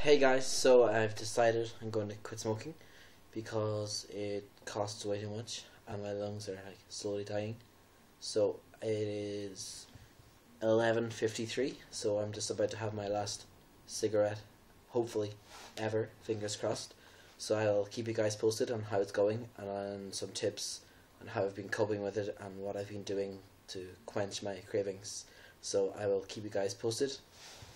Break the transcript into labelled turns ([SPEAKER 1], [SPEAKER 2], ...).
[SPEAKER 1] Hey guys, so I've decided I'm going to quit smoking because it costs way too much and my lungs are like slowly dying. So it is 11:53, so I'm just about to have my last cigarette, hopefully ever, fingers crossed. So I'll keep you guys posted on how it's going and on some tips on how I've been coping with it and what I've been doing to quench my cravings. So I will keep you guys posted.